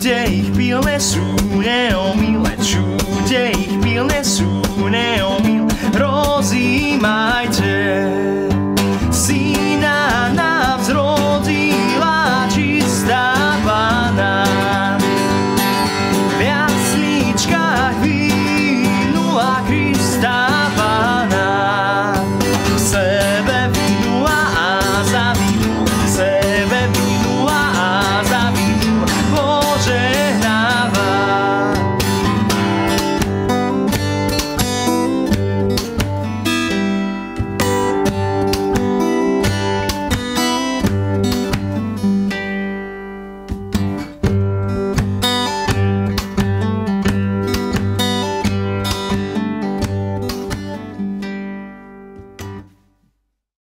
Všude ich pilne sú, neomyle, všude ich pilne sú, neomyle, rozímajte. Syna nám zrodila čistá Panna, v jasličkách vynula Krista.